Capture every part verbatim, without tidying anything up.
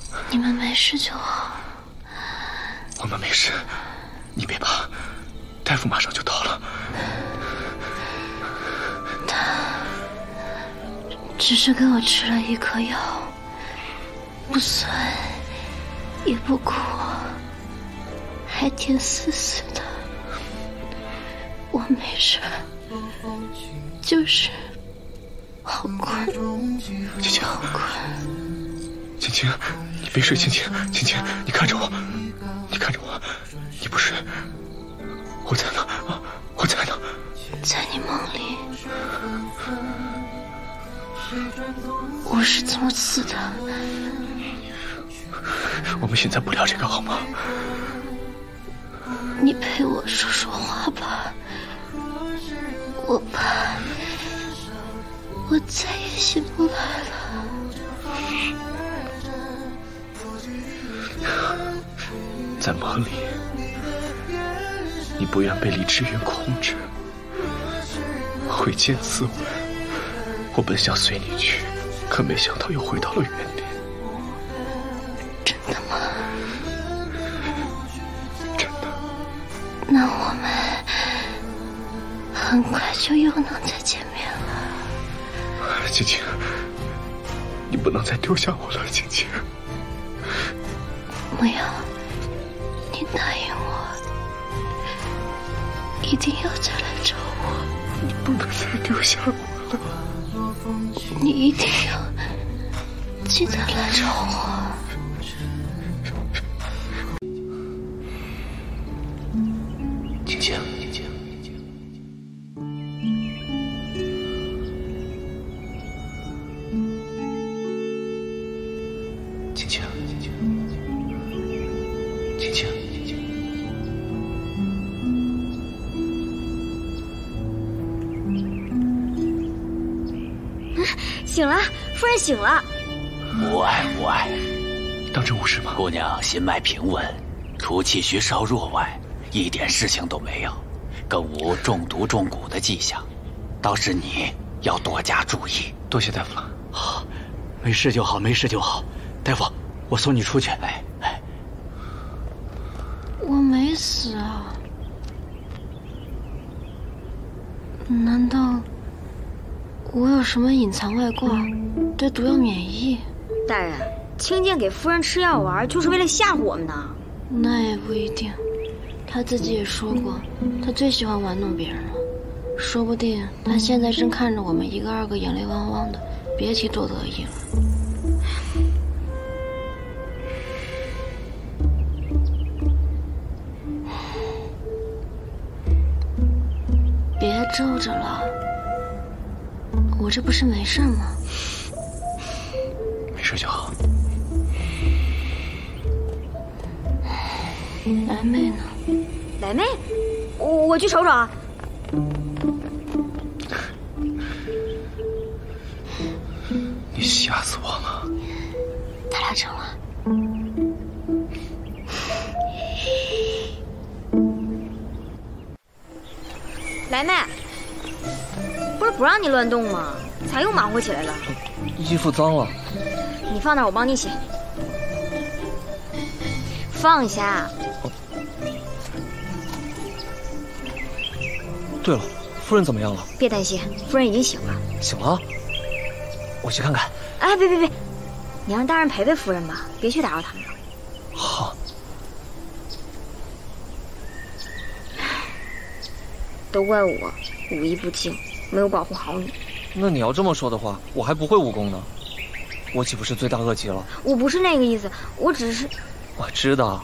你们没事就好。 我们没事，你别怕，大夫马上就到了。 他只是给我吃了一颗药，不酸也不苦，还甜丝丝的。我没事，就是好困。 青青， 好困。 青青，你别睡，青青，青青，你看着我，你看着我，你不睡，我在呢，啊，我在呢， 在你梦里。我是怎么死的？ 我们现在不聊这个好吗？ 你陪我说说话吧，我怕我再也醒不来了。 在梦里，你不愿被李志远控制，挥剑自刎。我本想随你去，可没想到又回到了原点。 真的吗？ 真的。 那我们很快就又能再见面了。 青青，你不能再丢下我了，青青。 不要，你答应我，一定要再来找我。 你不能再丢下我了。 你一定要记得来找我。 青青，青青，青青，青青。 醒了，夫人醒了。 无碍无碍， 当真无事吗？ 姑娘心脉平稳，除气虚稍弱外，一点事情都没有，更无中毒中蛊的迹象。倒是你要多加注意。 多谢大夫了。 好，没事就好，没事就好。大夫，我送你出去。 哎哎， 我没死啊？难道我有什么隐藏外挂，对毒药免疫？ 大人，青剑给夫人吃药丸，就是为了吓唬我们呢。 那也不一定，他自己也说过，他最喜欢玩弄别人了。说不定他现在正看着我们一个二个眼泪汪汪的，别提多得意了。别皱着了。我这不是没事吗？ 没事就好。 来妹呢？ 来妹，我我去瞅瞅啊。 你吓死我了！ 他俩成了。 来妹，不是不让你乱动吗？咋又忙活起来了？ 衣服脏了。 你放那儿，我帮你洗。放下。 对了，夫人怎么样了？ 别担心，夫人已经醒了。 醒了？我去看看。 哎，别别别，你让大人陪陪夫人吧，别去打扰他们了。 好。 都怪我武艺不精，没有保护好你。 那你要这么说的话，我还不会武功呢，我岂不是罪大恶极了？ 我不是那个意思，我只是…… 我知道。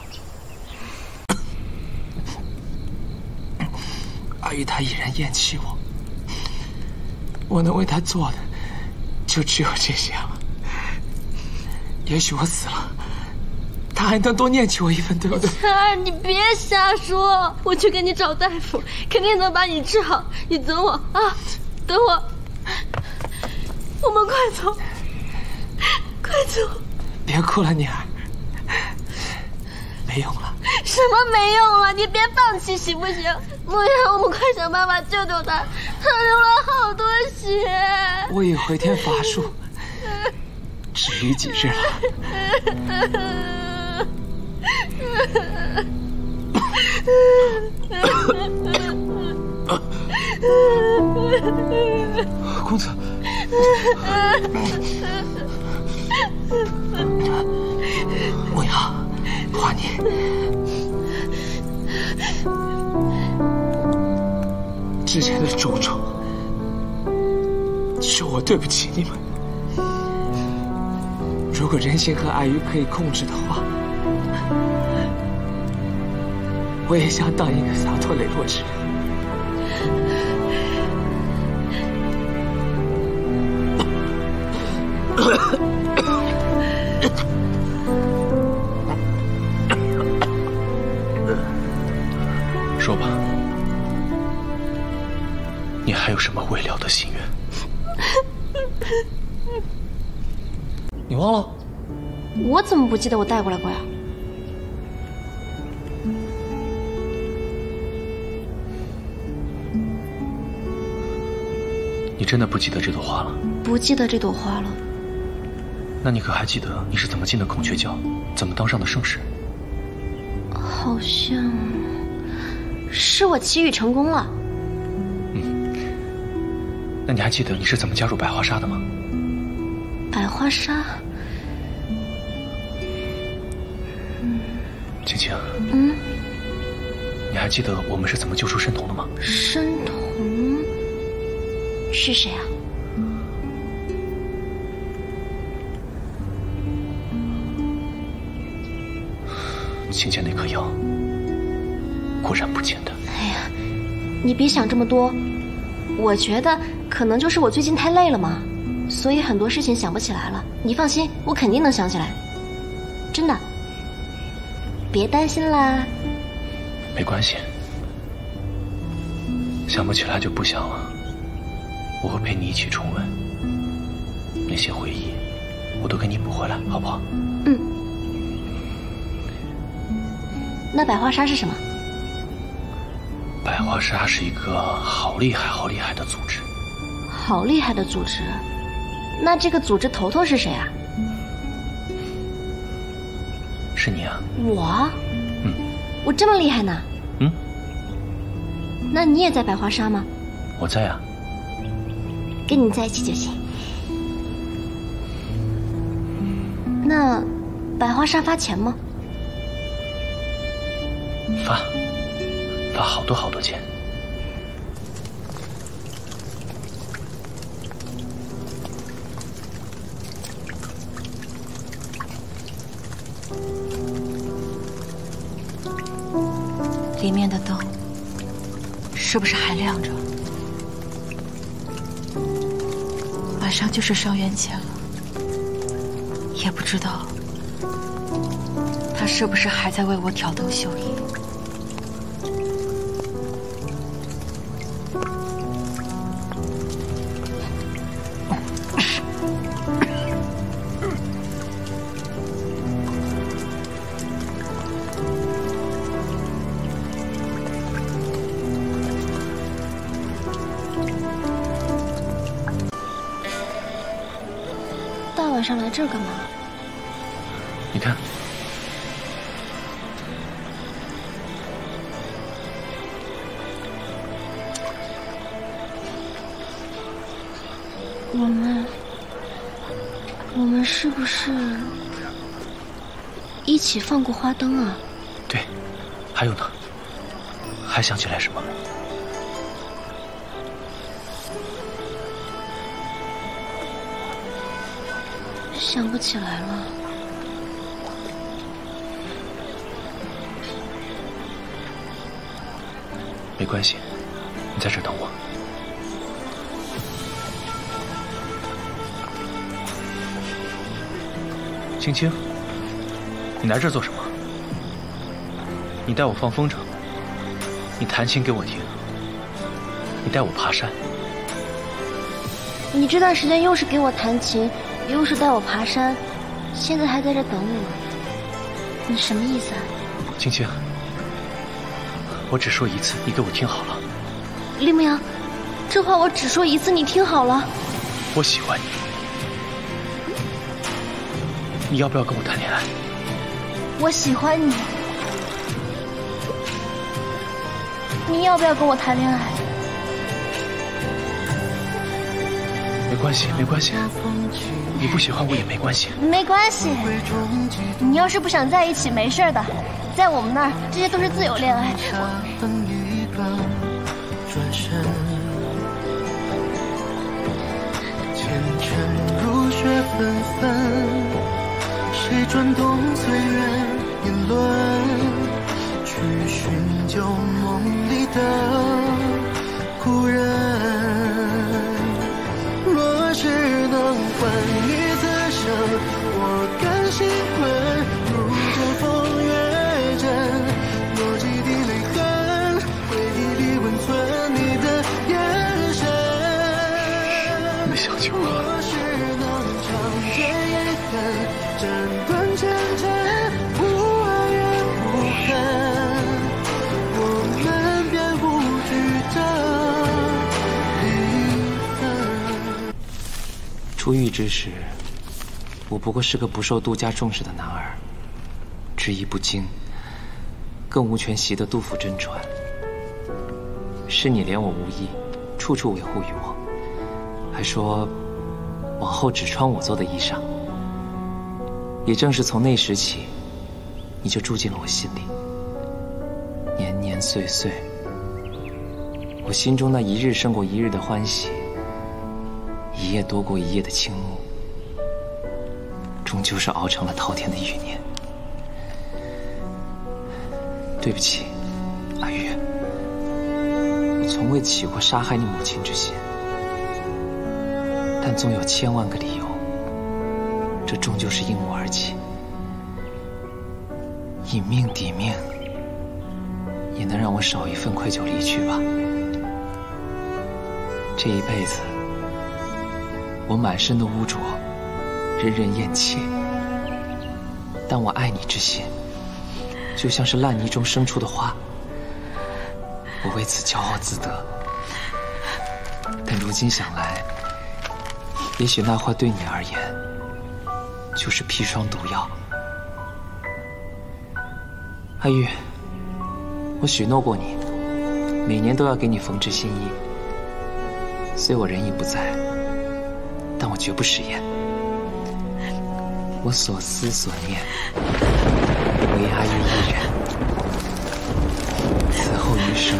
阿玉她已然厌弃我，我能为她做的就只有这些了。也许我死了，她还能多念起我一分，对不对？ 晨儿，你别瞎说，我去给你找大夫，肯定能把你治好。你等我啊，等我。我们快走，快走！ 别哭了，妮儿，没用了。 什么没用了？你别放弃行不行？不然我们快想办法救救他，他流了好多血。 我已回天乏术，只时日几日了？公子，我要画你。之前的种种，是我对不起你们。如果人心和爱欲可以控制的话，我也想当一个洒脱磊落之人。 说吧，你还有什么未了的心愿？ 你忘了？ 我怎么不记得我带过来过呀？ 你真的不记得这朵花了？ 不记得这朵花了。 那你可还记得你是怎么进的孔雀教，怎么当上的圣使？ 好像是我祈雨成功了。 嗯，那你还记得你是怎么加入百花沙的吗？ 百花沙。 嗯，青青。 嗯。 你还记得我们是怎么救出申童的吗？ 申童是谁啊？ 青青那颗药果然不简单。 哎呀，你别想这么多，我觉得可能就是我最近太累了嘛，所以很多事情想不起来了。你放心，我肯定能想起来，真的，别担心啦。 没关系，想不起来就不想了，我会陪你一起重温那些回忆，我都给你补回来，好不好？ 嗯。那百花沙是什么？ 百花沙是一个好厉害、好厉害的组织。 好厉害的组织？那这个组织头头是谁啊？ 是你啊。 我？ 嗯。 我这么厉害呢？ 嗯。 那你也在百花沙吗？ 我在啊。 跟你在一起就行。那百花沙发钱吗？ 发，发好多好多钱。 里面的灯是不是还亮着？马上就是上元节了，也不知道他是不是还在为我挑灯绣衣。 大晚上来这儿干嘛？ 你看， 我们，我们是不是一起放过花灯啊？ 对，还有呢？还想起来什么？ 想不起来了。 没关系，你在这等我。青青，你来这做什么？你带我放风筝，你弹琴给我听，你带我爬山。 你这段时间又是给我弹琴，又是带我爬山，现在还在这等我，你什么意思啊？ 青青，我只说一次，你给我听好了。 李牧阳，这话我只说一次，你听好了。 我喜欢你。 你要不要跟我谈恋爱？ 我喜欢你，你要不要跟我谈恋爱？ 没关系，没关系，你不喜欢我也没关系。 没关系，你要是不想在一起，没事的，在我们那儿这些都是自由恋爱。 前尘如雪纷纷，谁转动岁月年轮，去寻旧梦里的故人。若是能换一次生，我甘心沦入这风月阵，落几滴泪痕，回忆里温存你的眼神。 你想起我了？ 若是能长剑遗恨，斩断前尘，无爱也无恨，我们便无惧的离分。 出狱之时，我不过是个不受杜家重视的男儿，知义不精，更无权习得杜甫真传。是你怜我无益，处处维护于我，还说往后只穿我做的衣裳。也正是从那时起，你就住进了我心里。年年岁岁，我心中那一日胜过一日的欢喜，一夜多过一夜的倾慕，终究是熬成了滔天的欲念。对不起，阿玉，我从未起过杀害你母亲之心，但总有千万个理由，这终究是因我而起。以命抵命，也能让我少一份愧疚离去吧。这一辈子，我满身的污浊，人人厌弃，但我爱你之心，就像是烂泥中生出的花，我为此骄傲自得。但如今想来，也许那话对你而言，就是砒霜毒药。阿玉，我许诺过你，每年都要给你缝制新衣。虽我人已不在，但我绝不食言。我所思所念，唯阿玉一人。此后余生，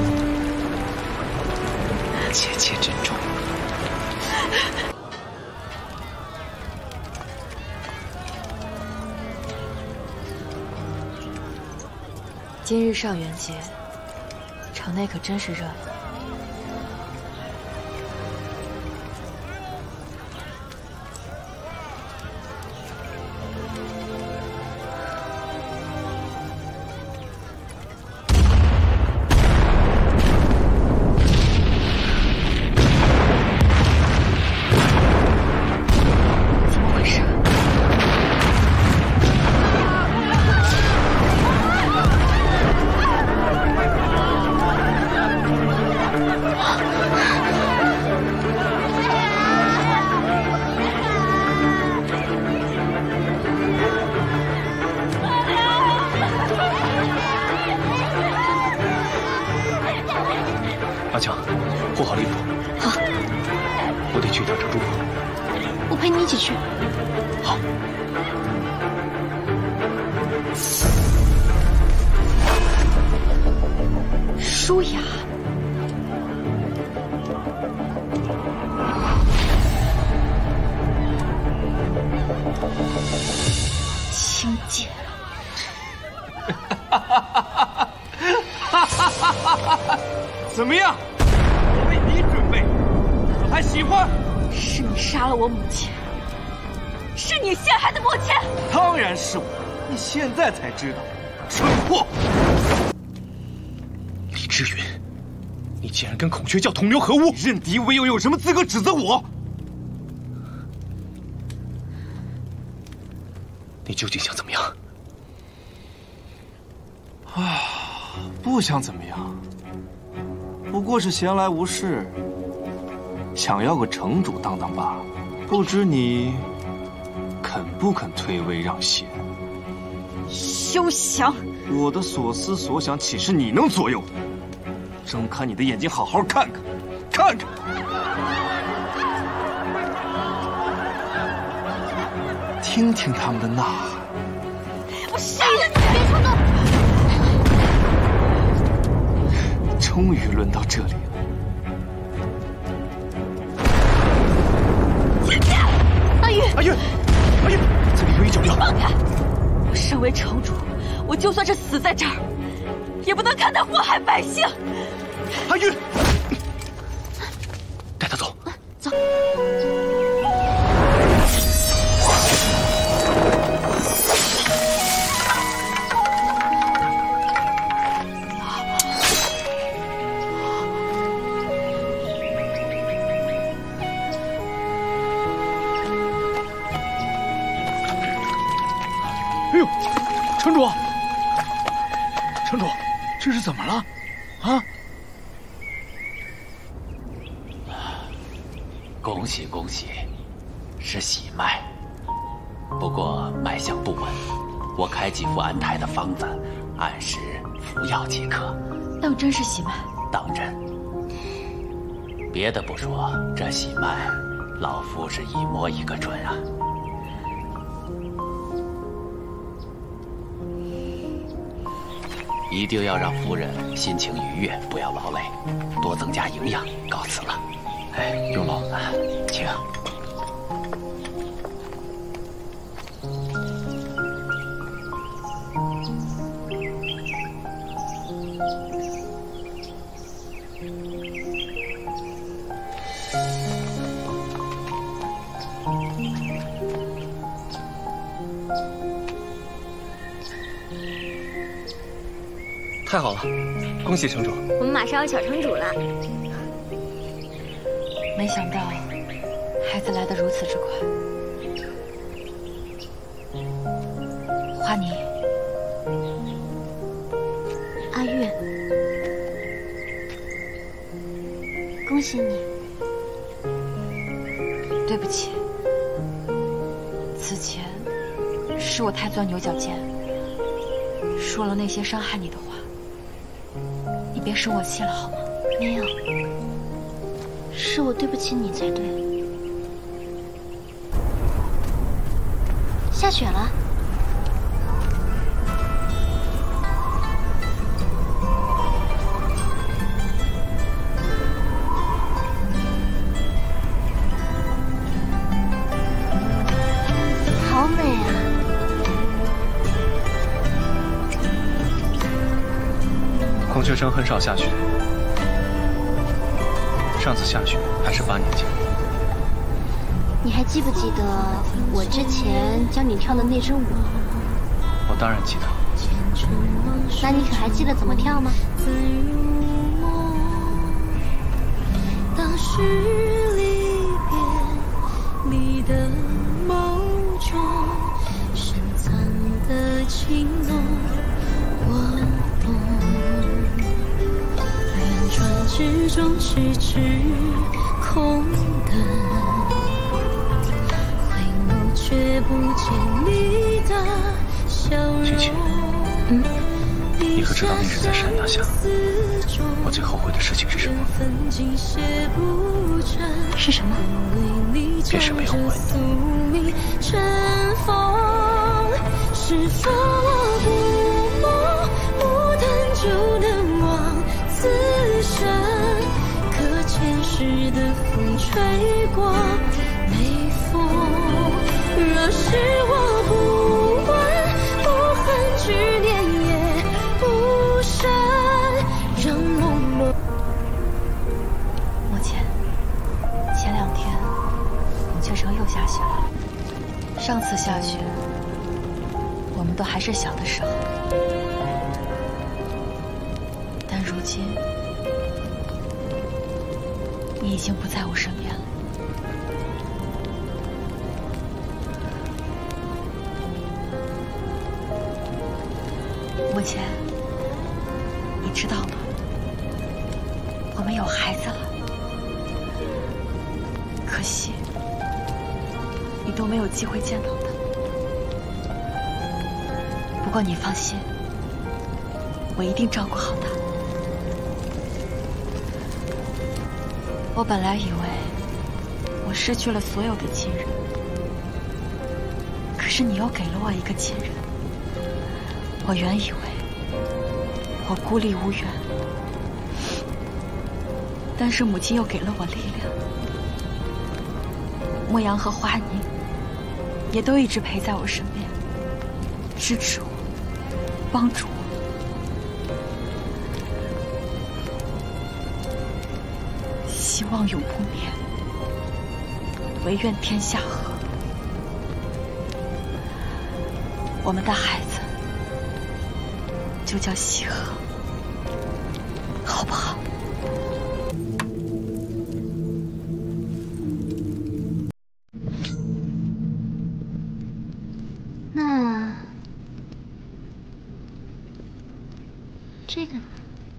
切切珍重。 今日上元节，城内可真是热闹。 阿强，护好李府。 好。 我得去调查朱府。 我陪你一起去。 好。 舒雅。清贱。 怎么样？我为你准备，可还喜欢？ 是你杀了我母亲，是你陷害的母亲。 当然是我，你现在才知道，蠢货！ 李之云，你竟然跟孔雀教同流合污！ 你认敌为友，有什么资格指责我？ 你究竟想怎么样？ 啊，不想怎么样。不过是闲来无事，想要个城主当当罢了。不知你肯不肯退位让贤。 休想！ 我的所思所想，岂是你能左右的？睁开你的眼睛，好好看看，看看。听听他们的呐喊。 我杀了你！别冲动！ 终于轮到这里了。 阿玉， 阿玉，阿玉，这里有一酒窖。 放开！我身为城主，我就算是死在这儿，也不能看他祸害百姓。 阿玉， 带他走。 走。 哎呦，城主，城主，这是怎么了？啊！ 恭喜恭喜，是喜脉，不过脉象不稳，我开几副安胎的方子，按时服药即可。 当真是喜脉？ 当真。别的不说，这喜脉，老夫是一摸一个准啊。一定要让夫人心情愉悦，不要劳累，多增加营养。告辞了。 哎，用劳， 请。 太好了，恭喜城主！ 我们马上有小城主了。 没想到孩子来得如此之快。花妮， 阿玉，恭喜你。 对不起，此前是我太钻牛角尖，说了那些伤害你的话。你别生我气了好吗？ 没有，是我对不起你才对。下雪了。好美啊！ 孔雀城很少下雪，上次下雪还是八年前。 你还记不记得我之前教你跳的那支舞？ 我当然记得。 那你可还记得怎么跳吗？ 当时离别你的眸中深藏的情浓，我懂。连转之中迟迟空等，回眸却不见你的笑容。 琪琪， 嗯， 你可知道那日在山崖下，我最后悔的事情是什么？ 是什么？ 便是没有吻你。 是否我不梦，不等就能望此生？可前世的风吹过眉峰，若是我不问，不恨执念也不深，让梦梦。 莫倩，前两天孔雀城又下雪了。上次下雪，我们都还是小的时候，但如今你已经不在我身边了。莫倩，你知道吗？我们有孩子了，可惜你都没有机会见到他。 过你放心，我一定照顾好他。我本来以为我失去了所有的亲人，可是你又给了我一个亲人。我原以为我孤立无援，但是母亲又给了我力量。牧羊和花妮也都一直陪在我身边，支持我，帮助我。希望永不灭，唯愿天下和。我们的孩子就叫西河，好不好？ 那这个呢？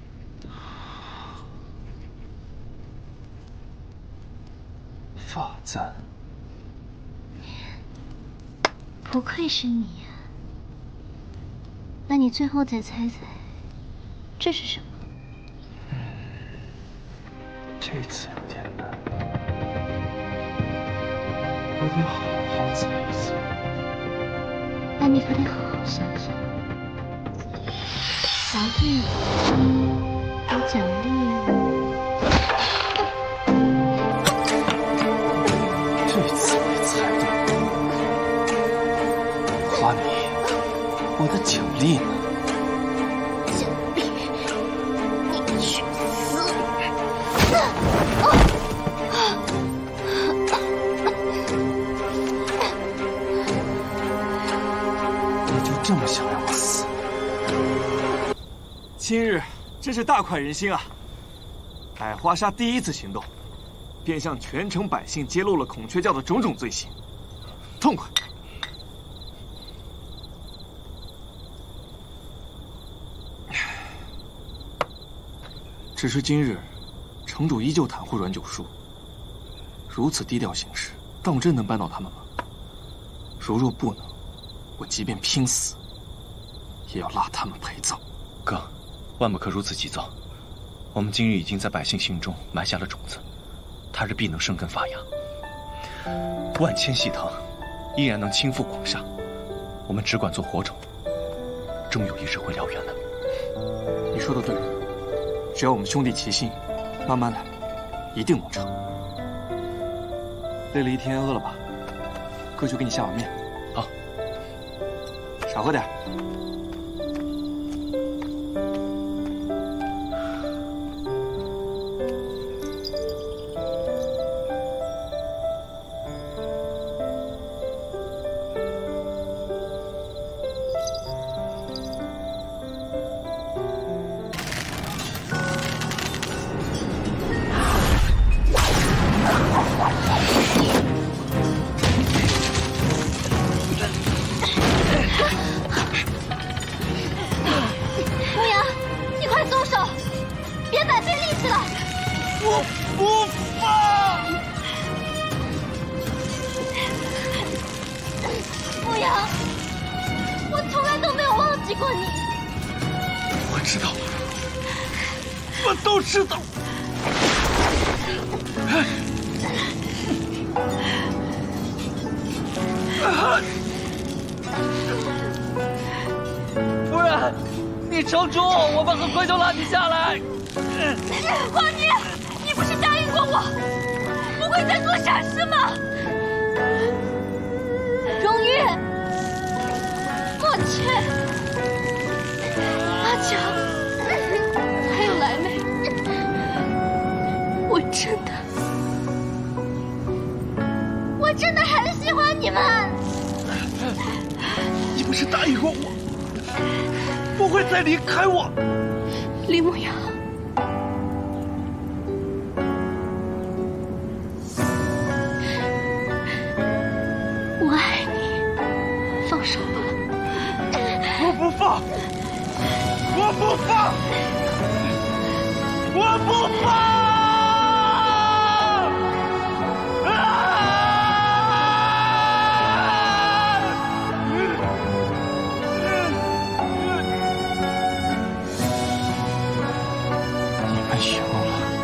发簪。 不愧是你呀、啊！那你最后再猜猜，这是什么？ 嗯，这次有点难，我得好好猜一猜。 那你可得好好想想。答对了，有奖励哦。 这次我也猜对。花妮，我的奖励呢？ 奖励，你去死！ 你就这么想让我死？ 今日真是大快人心啊！百花杀第一次行动，便向全城百姓揭露了孔雀教的种种罪行，痛快！只是今日，城主依旧袒护阮九叔，如此低调行事，但我真能扳倒他们吗？如若不能，我即便拼死，也要拉他们陪葬。 哥，万不可如此急躁。我们今日已经在百姓心中埋下了种子，他日必能生根发芽。万千喜藤依然能倾覆广厦，我们只管做火种，终有一日会燎原的。 你说的对，只要我们兄弟齐心，慢慢来，一定能成。累了一天，饿了吧？哥去给你下碗面。 好， 少喝点。 太凶了。